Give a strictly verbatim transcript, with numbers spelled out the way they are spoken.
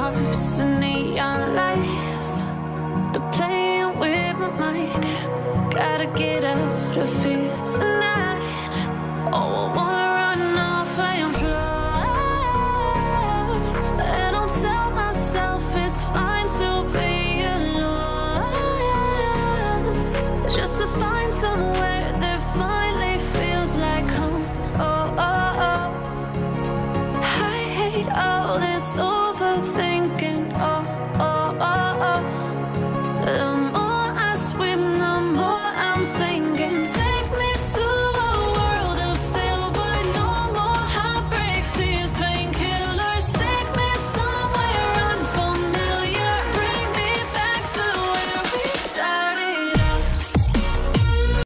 hearts and neon lights. They're playing with my mind. Gotta get out of here tonight. Oh, I want